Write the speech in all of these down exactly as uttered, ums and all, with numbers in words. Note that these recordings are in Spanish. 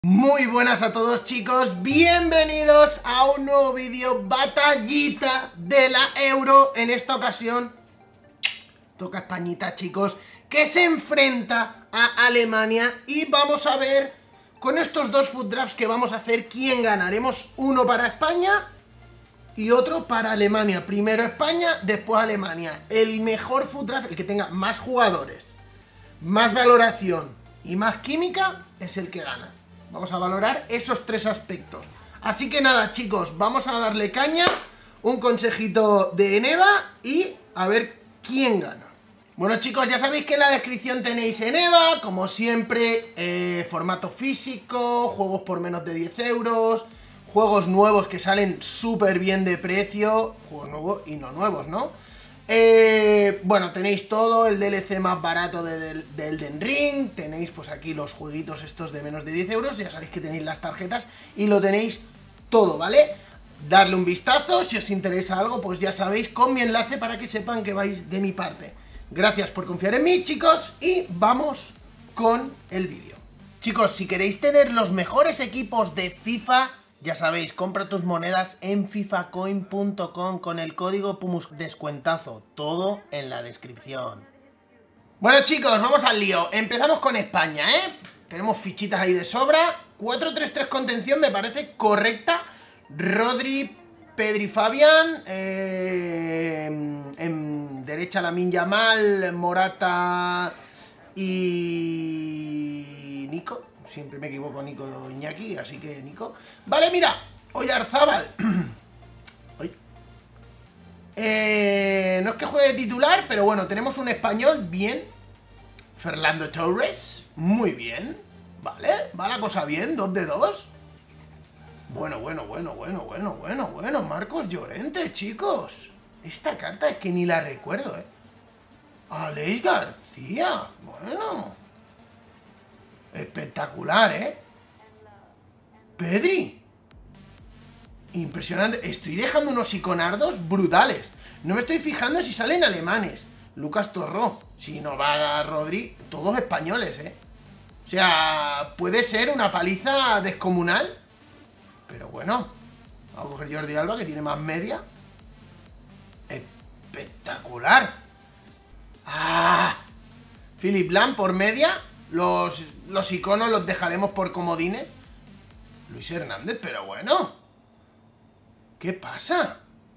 Muy buenas a todos, chicos, bienvenidos a un nuevo vídeo, batallita de la Euro. En esta ocasión toca Españita, chicos, que se enfrenta a Alemania. Y vamos a ver con estos dos food drafts que vamos a hacer quién gana. Haremos uno para España y otro para Alemania. Primero España, después Alemania. El mejor food draft, el que tenga más jugadores, más valoración y más química, es el que gana. Vamos a valorar esos tres aspectos. Así que nada, chicos, vamos a darle caña. Un consejito de Eneva y a ver quién gana. Bueno, chicos, ya sabéis que en la descripción tenéis Eneva, como siempre, eh, formato físico, juegos por menos de diez euros, juegos nuevos que salen súper bien de precio, juegos nuevos y no nuevos, ¿no? Eh, bueno, tenéis todo, el D L C más barato de, de, de Elden Ring. Tenéis pues aquí los jueguitos estos de menos de diez euros. Ya sabéis que tenéis las tarjetas y lo tenéis todo, ¿vale? Darle un vistazo, si os interesa algo, pues ya sabéis, con mi enlace para que sepan que vais de mi parte. Gracias por confiar en mí, chicos, y vamos con el vídeo. Chicos, si queréis tener los mejores equipos de FIFA, ya sabéis, compra tus monedas en FIFA Coin punto com con el código Pumus descuentazo, todo en la descripción. Bueno, chicos, vamos al lío. Empezamos con España, ¿eh? Tenemos fichitas ahí de sobra. cuatro tres tres contención me parece correcta. Rodri, Pedri, Fabián, eh, en derecha Lamine Yamal, Morata y Nico. Siempre me equivoco, Nico Iñaki, así que Nico. Vale, mira, Oyarzábal. eh, no es que juegue de titular, pero bueno, tenemos un español bien. Fernando Torres, muy bien. Vale, va la cosa bien, dos de dos. Bueno, bueno, bueno, bueno, bueno, bueno, bueno. Marcos Llorente, chicos. Esta carta es que ni la recuerdo, eh. Aleix García, bueno. Espectacular, ¿eh? Pedri. Impresionante. Estoy dejando unos iconardos brutales. No me estoy fijando si salen alemanes. Lucas Torró. Si no va a Rodri, todos españoles, ¿eh? O sea, puede ser una paliza descomunal. Pero bueno, vamos a coger Jordi Alba, que tiene más media. Espectacular. ¡Ah! Philipp Lahm por media. Los, los iconos los dejaremos por comodines. Luis Hernández, pero bueno. ¿Qué pasa?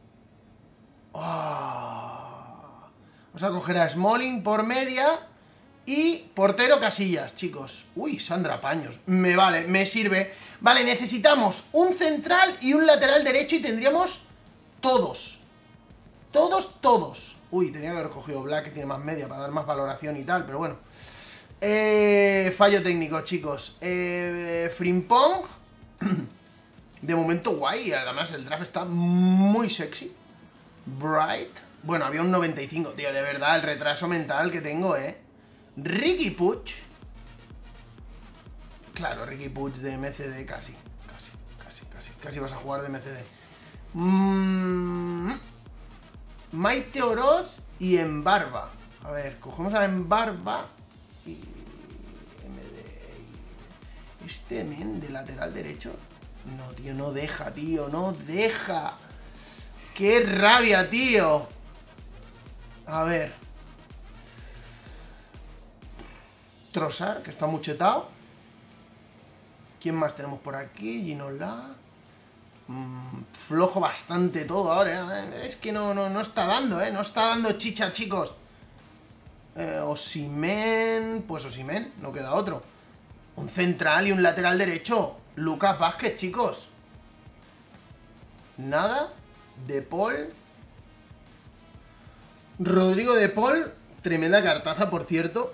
Oh. Vamos a coger a Smalling por media. Y portero Casillas, chicos. Uy, Sandra Paños. Me vale, me sirve. Vale, necesitamos un central y un lateral derecho y tendríamos todos. Todos, todos. Uy, tenía que haber cogido Black, que tiene más media para dar más valoración y tal, pero bueno. Eh, fallo técnico, chicos. eh, Frimpong. De momento guay. Además el draft está muy sexy. Bright. Bueno, había un noventa y cinco. Tío, de verdad, el retraso mental que tengo, eh. Riqui Puig. Claro, Riqui Puig de M C D. Casi, casi, casi, casi. Casi vas a jugar de M C D. mm, Maite Oroz y Embarba. A ver, cogemos a Embarba. Y este men de lateral derecho. No, tío, no deja, tío, no deja. ¡Qué rabia, tío! A ver. Trossard, que está muchetado. ¿Quién más tenemos por aquí? Ginola. Mm, flojo bastante todo ahora, ¿eh? Es que no, no, no está dando, ¿eh? No está dando chicha, chicos. Eh, Osimhen. Pues Osimhen, no queda otro. Un central y un lateral derecho. Lucas Vázquez, chicos. Nada. De Paul. Rodrigo De Paul. Tremenda cartaza, por cierto.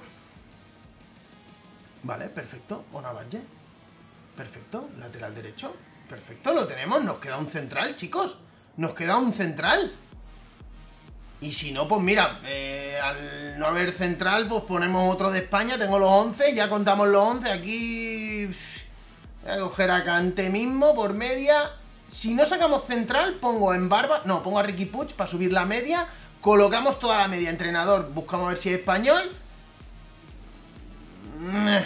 Vale, perfecto. Bonavalle. Perfecto. Lateral derecho. Perfecto, lo tenemos. Nos queda un central, chicos. Nos queda un central. Y si no, pues mira, eh, al no haber central, pues ponemos otro de España. Tengo los once, ya contamos los once. Aquí voy a coger a Kanté mismo por media. Si no sacamos central, pongo en Barba. No, pongo a Riqui Puig para subir la media. Colocamos toda la media. Entrenador, buscamos a ver si es español.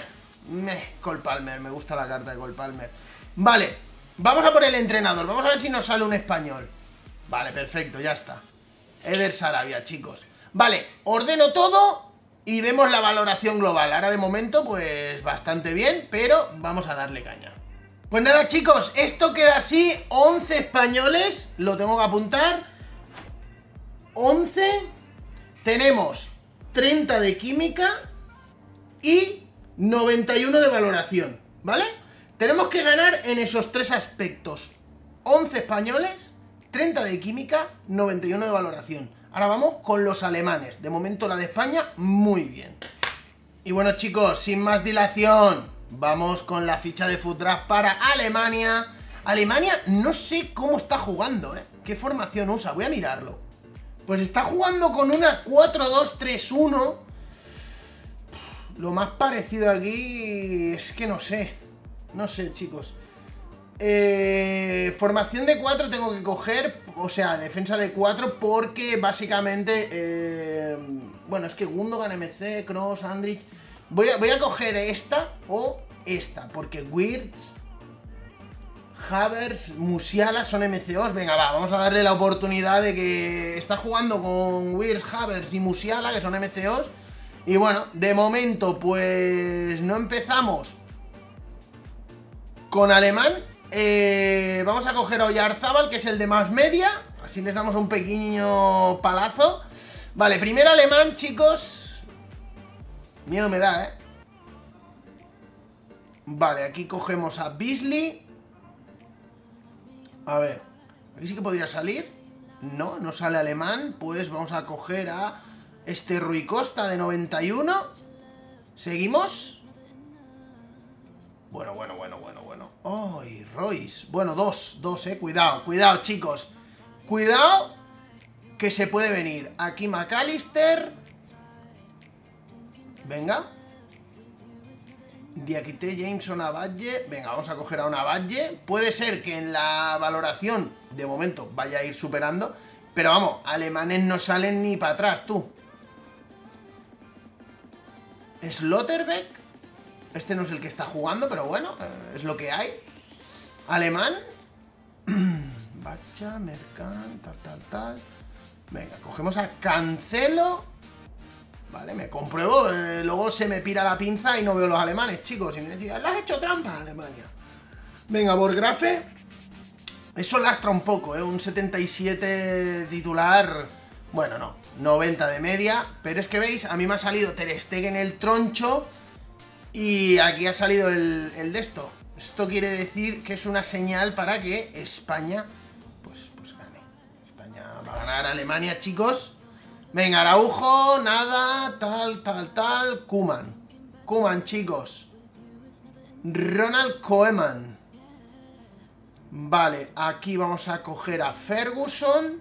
Meh, Cole Palmer, me gusta la carta de Cole Palmer. Vale, vamos a por el entrenador. Vamos a ver si nos sale un español. Vale, perfecto, ya está. Eder Sarabia, chicos. Vale, ordeno todo y vemos la valoración global. Ahora de momento, pues bastante bien, pero vamos a darle caña. Pues nada, chicos, esto queda así. once españoles, lo tengo que apuntar. once. Tenemos treinta de química y noventa y uno de valoración, ¿vale? Tenemos que ganar en esos tres aspectos. once españoles, treinta de química, noventa y uno de valoración. Ahora vamos con los alemanes. De momento la de España, muy bien. Y bueno, chicos, sin más dilación, vamos con la ficha de Foot Draft para Alemania. Alemania no sé cómo está jugando, ¿eh? ¿Qué formación usa? Voy a mirarlo. Pues está jugando con una cuatro dos tres uno. Lo más parecido aquí es que no sé. No sé, chicos. Eh, formación de cuatro tengo que coger. O sea, defensa de cuatro. Porque básicamente eh, bueno, es que Gundogan, M C, Kroos, Andrich. Voy a, voy a coger esta o esta. Porque Wirtz, Havertz, Musiala son M C Os. Venga, va, vamos a darle la oportunidad de que está jugando con Wirtz, Havertz y Musiala, que son M C Os. Y bueno, de momento pues no empezamos con alemán. eh, Vamos a coger a Oyarzábal, que es el de más media. Así les damos un pequeño palazo. Vale, primer alemán, chicos. Miedo me da, eh Vale, aquí cogemos a Beasley. A ver, aquí sí que podría salir. No, no sale alemán. Pues vamos a coger a este Rui Costa de noventa y uno. ¿Seguimos? Bueno, bueno, bueno, bueno, bueno. ¡Ay, Royce! Bueno, dos, dos, eh. Cuidado, cuidado, chicos. Cuidado, que se puede venir. Aquí McAllister. Venga. Diakité, Jameson, Navalle. Venga, vamos a coger a una Navalle. Puede ser que en la valoración, de momento, vaya a ir superando. Pero vamos, alemanes no salen ni para atrás, tú. Slotterbeck. Este no es el que está jugando, pero bueno, eh, es lo que hay. Alemán. Bacha, Mercant, tal, tal, tal. Venga, cogemos a Cancelo. Vale, me compruebo. Eh, luego se me pira la pinza y no veo los alemanes, chicos. Y me decían, ¿le has hecho trampa, Alemania? Venga, Borgrafe. Eso lastra un poco, ¿eh? Un setenta y siete titular. Bueno, no, noventa de media. Pero es que veis, a mí me ha salido Ter Stegen el troncho. Y aquí ha salido el, el de esto. Esto quiere decir que es una señal para que España Pues, pues gane. España va a ganar a Alemania, chicos. Venga, Araujo, nada, tal, tal, tal. Koeman. Koeman, chicos. Ronald Koeman. Vale, aquí vamos a coger a Ferguson.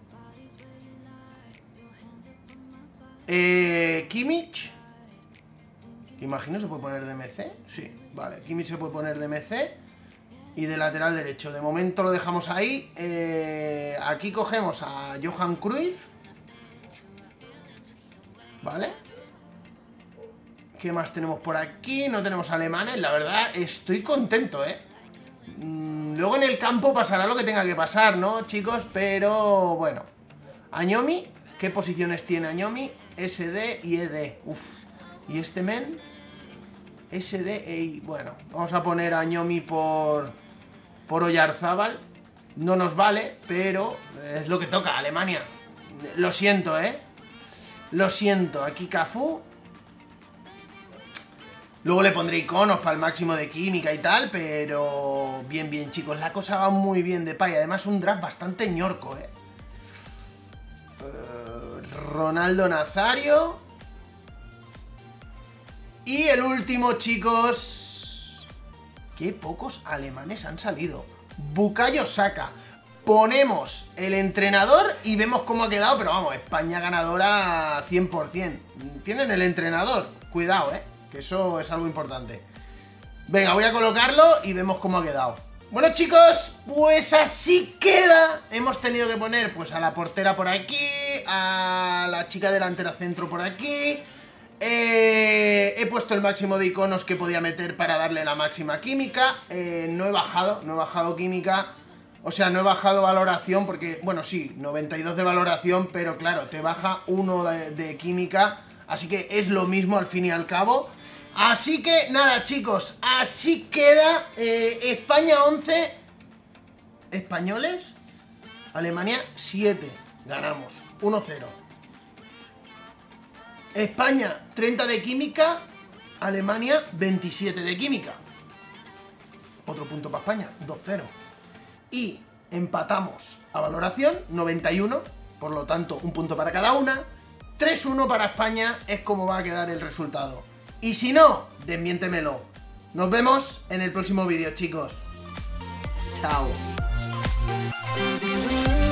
Eh, Kimmich. Imagino se puede poner de M C. Sí, vale, Kimmich se puede poner de M C. Y de lateral derecho. De momento lo dejamos ahí. eh, Aquí cogemos a Johan Cruyff. Vale. ¿Qué más tenemos por aquí? No tenemos alemanes. La verdad, estoy contento, ¿eh? Mm, luego en el campo pasará lo que tenga que pasar, ¿no, chicos? Pero, bueno. Añomi. ¿Qué posiciones tiene Añomi? S D y E D. Uf. ¿Y este men? S D e I. Bueno, vamos a poner a Añomi por por Oyarzábal. No nos vale, pero es lo que toca, Alemania. Lo siento, ¿eh? Lo siento. Aquí Cafú. Luego le pondré iconos para el máximo de química y tal, pero bien, bien, chicos. La cosa va muy bien de pay. Además, un draft bastante ñorco, ¿eh? Uh, Ronaldo Nazario. Y el último, chicos. Qué pocos alemanes han salido. Bukayo Saka. Ponemos el entrenador y vemos cómo ha quedado. Pero vamos, España ganadora cien por cien. Tienen el entrenador. Cuidado, eh, que eso es algo importante. Venga, voy a colocarlo y vemos cómo ha quedado. Bueno, chicos, pues así queda. Hemos tenido que poner pues a la portera por aquí, a la chica delantera centro por aquí. Eh, he puesto el máximo de iconos que podía meter para darle la máxima química. eh, No he bajado, no he bajado química. O sea, no he bajado valoración porque, bueno, sí, noventa y dos de valoración, pero claro, te baja uno de, de química. Así que es lo mismo al fin y al cabo. Así que, nada, chicos, así queda eh, España once, españoles, Alemania siete, ganamos, uno cero. España treinta de química, Alemania veintisiete de química. Otro punto para España, dos cero. Y empatamos a valoración, noventa y uno, por lo tanto un punto para cada una. tres uno para España es como va a quedar el resultado. Y si no, desmiéntemelo. Nos vemos en el próximo vídeo, chicos. Chao.